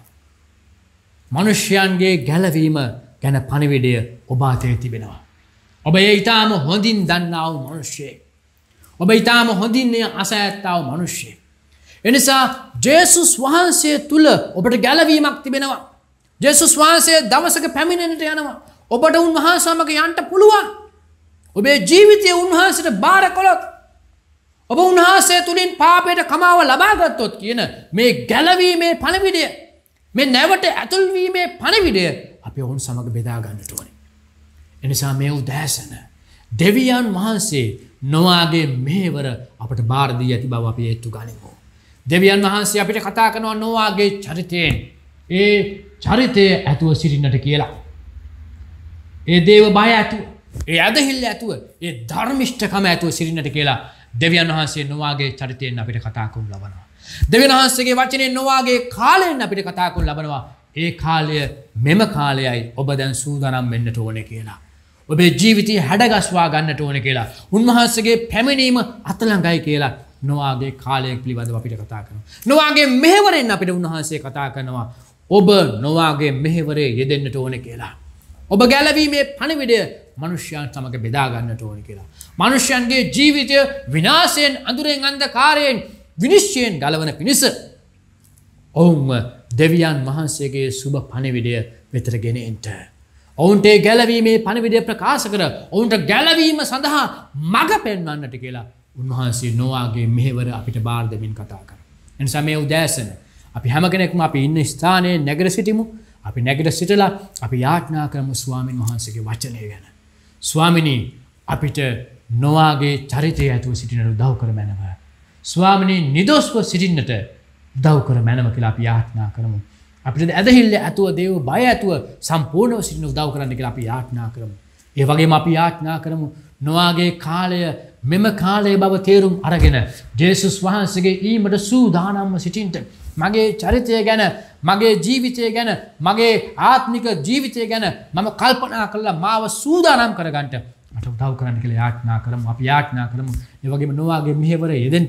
මිනිස්යන්ගේ ගැලවීම ගැන පණිවිඩය ඔබ අතේ තිබෙනවා. ඔබ ඒ ඊටාම හොඳින් දන්නා වූ මිනිසෙක්. ඔබ ඊටාම හොඳින් අසයත්තා වූ මිනිසෙක්. එනිසා ජේසුස් වහන්සේ තුල ඔබට ගැලවීමක් තිබෙනවා. ජේසුස් වහන්සේ දවසක පැමිණෙන්නට යනවා. ඔබට උන්වහන්සේ සමග යන්න පුළුවන්. ඔබේ ජීවිතය උන්වහන්සේට බාර කළොත්, ඔබ උන්වහන්සේ තුලින් පාපයට කමාව ලබා ගත්තොත් කියන මේ ගැලවීමේ පණිවිඩය, මේ නැවට ඇතුල් වීමේ පණිවිඩය අපි ඔවුන් සමග බෙදා ගන්නට ඕනේ. එනිසා මේ උදෑසන දෙවියන් වහන්සේ නොවාගේ මෙහෙවර අපට බාර දී ඇති බව අපි හේතු ගනිමු. දෙවියන් වහන්සේ අපිට කතා කරනවා නොවාගේ චරිතයෙන්, ඒ චරිතය ඇතුව සිටින්නට කියලා. ඒ දේව බය ඇතුව, ඒ ඇදහිල්ල ඇතුව, ඒ ධර්මිෂ්ඨකම ඇතුව සිටින්නට කියලා දෙවියන් වහන්සේ නොවාගේ චරිතයෙන් අපිට කතා කරනු ලබනවා. දෙවියන් වහන්සේගේ වචනේ නොවාගේ කාලයෙන් අපිට කතා කරනු ලබනවා. ඒ කාලය මෙම කාලයයි ඔබ දැන් සූදානම් වෙන්නට ඕනේ කියලා. ඔබේ ජීවිතය හැඩගස්වා ගන්නට ඕනේ කියලා. උන්වහන්සේගේ පැමිණීම අතළඟයි කියලා නොවාගේ කාලයක් පිළිබඳව අපිට කතා කරනවා. නොවාගේ මෙහෙවරෙන් අපිට උන්වහන්සේ කතා කරනවා ඔබ නොවාගේ මෙහෙවරේ යෙදෙන්නට ඕනේ කියලා. ඔබ ගැලවීමේ පණිවිඩය මිනිස්යන් සමග බෙදා ගන්නට ඕනේ කියලා. මිනිස්යන්ගේ ජීවිතය විනාශයෙන්, අඳුරෙන්, අන්ධකාරයෙන්, විනිශ්චයෙන් ගලවන පිණිස ඔවුන්ව දෙවියන් වහන්සේගේ සුබ පණිවිඩය වෙතට ගෙන එන්න. ඔවුන්ට ගැලවීමේ පණිවිඩය ප්‍රකාශ කර ඔවුන්ට ගැලවීම සඳහා මඟ පෙන්වන්නට කියලා උන්වහන්සේ නොවාගේ මෙහෙවර අපිට බාර දෙමින් කතා කරනවා. එනිසා මේ උදෑසන අපි හැම කෙනෙක්ම අපි ඉන්න ස්ථානයේ නැගිට සිටිමු. අපි නැගිට සිටලා අපි යාඥා කරමු ස්වාමින් වහන්සේගේ වචනය ගැන. ස්වාමිනී, අපිට නොවාගේ චරිතය ඇතුව සිටිනට උදව් කර මැනව. ස්වාමිනී, නිදොස්ව සිටින්නට උදව් කර මැනව කියලා අපි යාඥා කරමු. අපිට ඇදහිල්ල ඇතුව, දේව බය ඇතුව සම්පූර්ණව සිටින උදව් කරන්න කියලා අපි යාඥා කරමු. ඒ වගේම අපි යාඥා කරමු නොවාගේ කාලය මෙම කාලයේ බව තේරුම් අරගෙන ජේසුස් වහන්සේගේ ඊමට සූදානම්ව සිටින්න. මගේ චරිතය ගැන, මගේ ජීවිතය ගැන, මගේ ආත්මික ජීවිතය ගැන මම කල්පනා කරලා මාව සූදානම් කරගන්න මට උදව් කරන්න කියලා යාඥා කරමු. අපි යාඥා කරමු. ඒ වගේම නොවාගේ මෙහෙවර යෙදෙන්න,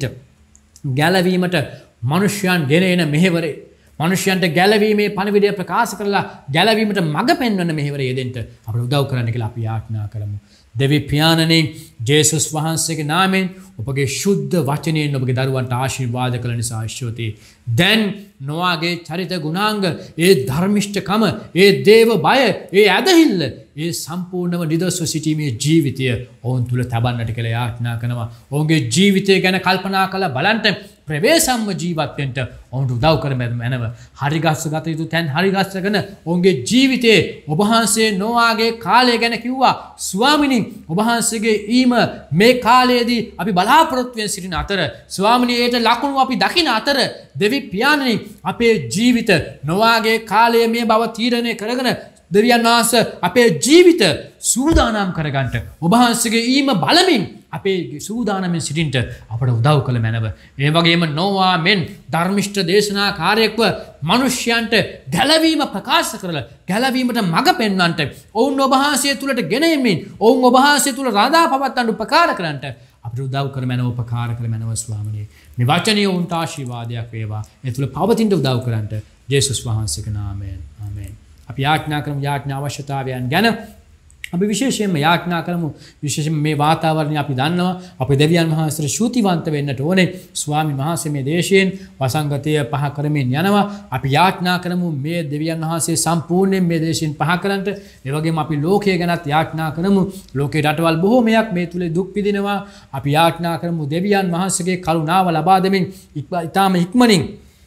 ගැලවීමට මිනිස්යන් ගෙන එන මෙහෙවරේ, මිනිස්යන්ට ගැලවීමේ පණිවිඩය ප්‍රකාශ කරලා ගැලවීමට මඟ පෙන්වන මෙහෙවර යෙදෙන්න අපට උදව් කරන්න කියලා අපි යාඥා කරමු. දෙවි පියාණනේ, ජේසුස් වහන්සේගේ නාමයෙන් ඔබගේ ශුද්ධ වචනයෙන් ඔබගේ දරුවන්ට ආශිර්වාද කළ නිසා ආශිර්වාදේ. දැන් නොවාගේ චරිත ගුණාංග, ඒ ධර්මිෂ්ඨකම, ඒ දේව බය, ඒ ඇදහිල්ල, ඒ සම්පූර්ණව නිදොස්ව සිටීමේ ජීවිතය ඔවුන් තුල තබන්නට කියලා යාඥා කරනවා. ඔවුන්ගේ ජීවිතය ගැන කල්පනා කරලා බලන්න, ප්‍රවේශම්ව ජීවත් වෙන්න ඔවුන්ට උදව් කර මැනව. හරි ගස්ස ගත යුතු තැන් හරි ගස්සගෙන ඔවුන්ගේ ජීවිතේ ඔබ වහන්සේ නොවාගේ කාලය ගැන කිව්වා. ස්වාමිනී, ඔබ වහන්සේගේ ඊම මේ කාලයේදී අපි බලාපොරොත්තු වෙන සිටින අතර, ස්වාමිනී, ඒට ලකුණු අපි දකින අතර, දෙවි පියාණනි, අපේ ජීවිත නොවාගේ කාලය මේ බව තීරණය කරගෙන දෙවියන් වහන්සේ අපේ ජීවිත සූදානම් කරගන්නට ඔබ වහන්සේගේ ඊම බලමින් අපේ සූදානමින් සිටින්නට අපට උදව් කළ මැනව. ඒ වගේම නොවා මෙන් ධර්මිෂ්ඨ දේශනා කාර්යයක්ව මිනිස්යන්ට ගැලවීම ප්‍රකාශ කරලා ගැලවීමට මඟ පෙන්වන්නට, ඔවුන් ඔබ වහන්සේ තුලට ගෙන එමින් ඔවුන් ඔබ වහන්සේ තුල රඳා පවත්වන්න උපකාර කරන්නට අපිට උදව් කර මැනව උපකාර කළ මැනව ස්වාමිනේ. මේ වචනේ උන්ට ආශිර්වාදයක් වේවා. ඒ තුල පවතින උදව් කරන්ට ජේසුස් වහන්සේගේ නාමයෙන්. ආමේන්. අපි යාඥා කරමු යාඥා අවශ්‍යතාවයන් ගැන. අපි විශේෂයෙන්ම යාඥා කරමු විශේෂයෙන් මේ වාතාවරණය අපි දන්නවා අපේ දෙවියන් වහන්සේට ශූතිවන්ත වෙන්නට ඕනේ. ස්වාමීන් වහන්සේ මේ දේශයෙන් වසංගතය පහ කරමින් යනවා. අපි යාඥා කරමු මේ දෙවියන් වහන්සේ සම්පූර්ණයෙන් මේ දේශයෙන් පහ කරන්නට. ඒ වගේම අපි ලෝකය ගැනත් යාඥා කරමු. ලෝකේ රටවල් බොහෝමයක් මේ තුල දුක් විඳිනවා. අපි යාඥා කරමු දෙවියන් වහන්සේගේ කරුණාව ලබා දෙමින් ඊටාම ඉක්මනින්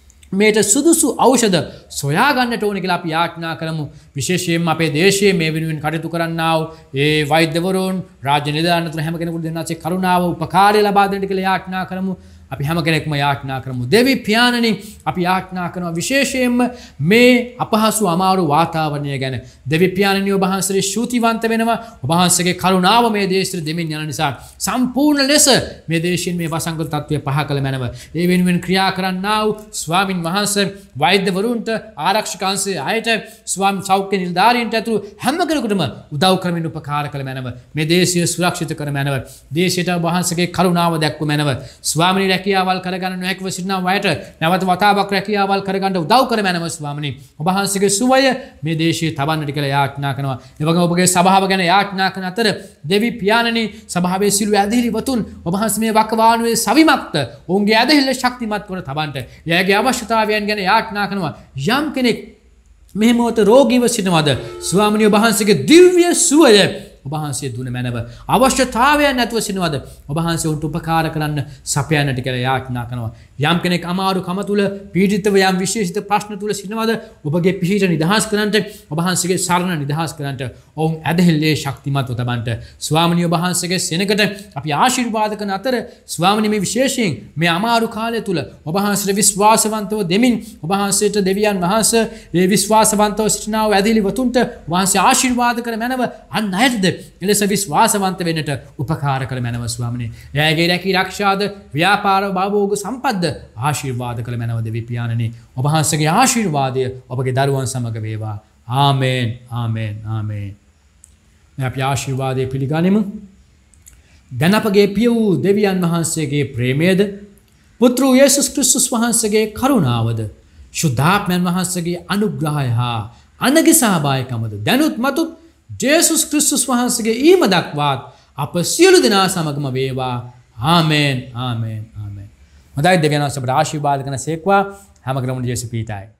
මේට සුදුසු ඖෂධ සොයා ගන්නට ඕනේ කියලා අපි යාඥා කරමු. විශේෂයෙන්ම අපේ දේශයේ මේ වෙනුවෙන් කටයුතු කරන්නා වූ ඒ වෛද්‍යවරුන් රාජ්‍ය නිලධාරීන් තුළ හැම කෙනෙකුට දෙන්නාසේ කරුණාව උපකාරය ලබා දෙන්න කියලා යාඥා කරමු. අපි හැම කෙනෙක්ම යාඥා කරමු. දෙවි පියාණනි අපි යාඥා කරනවා විශේෂයෙන්ම මේ අපහසු අමාරු වාතාවරණය ගැන. දෙවි පියාණනි ඔබ වහන්සේ ශූතිවන්ත වෙනවා. ඔබ වහන්සේගේ කරුණාව මේ දේශයට දෙමින් යන නිසා සම්පූර්ණ ලෙස මේ දේශයෙන් මේ වසංගත තත්ත්වය පහ කළ මැනව. ඒ වෙනුවෙන් ක්‍රියා කරන්නා වූ ස්වාමින් වහන්සේ වෛද්‍යවරුන්ට ආරක්ෂක අංශයේ අයට ස්වාමි සෞඛ්‍ය නිලධාරීන්ට ඇතුළු හැම කෙනෙකුටම උදව් කරමින් උපකාර කළ මැනව. මේ දේශය සුරක්ෂිත කර මැනව. දේශයට ඔබ වහන්සේගේ කරුණාව දැක්ව මැනව. ස්වාමිනී රැකියාවල් කරගන්න නොහැකිව සිටිනා අයට නැවත වතාවක් රැකියාවල් කරගන්න උදව් කර මැනව ස්වාමිනී. ඔබ වහන්සේගේ සුවය මේ දේශයේ තබන්නට කියලා යාඥා කරනවා. ඒ වගේම ඔබගේ සභාව ගැන යාඥා කරන අතර දෙවි පියාණනි සභාවේ සිළු ඇදහිලි වතුන් ඔබ වහන්සේ මේ වකවානුවේ සවිමක්ත ඔවුන්ගේ ඇදහිල්ල ශක්තිමත් කර තබන්නට. එයාගේ අවශ්‍යතාවයන් ගැන යාඥා කරනවා. යම් කෙනෙක් මේ මොහොත රෝගීව සිටනවද ස්වාමිනී ඔබ වහන්සේගේ දිව්‍ය සුවය ඔබ වහන්සේ දුන මැනව. අවශ්‍යතාවයන් නැතුව සිටනවද ඔබ වහන්සේ උන්ට උපකාර කරන්න සපයන්නට කියලා යාඥා කරනවා. යම් කෙනෙක් අමාරු කම තුල පීඩිතව යම් විශේෂිත ප්‍රශ්න තුල සිටනවද ඔබගේ පිහිට නිදහස් කරන්නට ඔබ වහන්සේගේ සරණ නිදහස් කරන්නට ඔවුන් ඇදහිල්ලේ ශක්තිමත්ව තබන්නට. ස්වාමිනී ඔබ වහන්සේගේ සෙනඟට අපි ආශිර්වාද කරන අතර ස්වාමිනී මේ විශේෂයෙන් මේ අමාරු කාලය තුල ඔබ වහන්සේට විශ්වාසවන්තව දෙමින් ඔබ වහන්සේට දෙවියන් වහන්සේ මේ විශ්වාසවන්තව සිටිනා වූ ඇදහිලි වතුන්ට වහන්සේ ආශිර්වාද කර මැනව අන් අයටද එලෙස විශ්වාසවන්ත වෙන්නට උපකාර කළ මැනව ස්වාමිනී. එයාගේ රැකී ආරක්ෂාද ව්‍යාපාර භාවෝග සම්පත්ද ආශිර්වාද කළ මැනව දෙවි පියාණනි. ඔබ වහන්සේගේ ආශිර්වාදය ඔබගේ දරුවන් සමග වේවා. ආමේන් ආමේන් ආමේන්. අපි ආශිර්වාදය පිළිගනිමු. දැන් අපගේ පිය වූ දෙවියන් වහන්සේගේ ප්‍රේමයද පුත්‍ර යේසුස් ක්‍රිස්තුස් වහන්සේගේ කරුණාවද ශුද්ධාත්මයන් වහන්සේගේ අනුග්‍රහය හා අනගි සහභාගීකමද දැනුත් මතුත් ජේසුස් ක්‍රිස්තුස් වහන්සේගේ ඊම දක්වාත් අප සියලු දෙනා සමගම වේවා. ආමේන් ආමේන් ආමේන්. හොඳයි දෙවියන් වහන්සේ අපට ආශිර්වාද කරන සේක්වා. හැම කෙනෙකුට ජේසු පීතයි.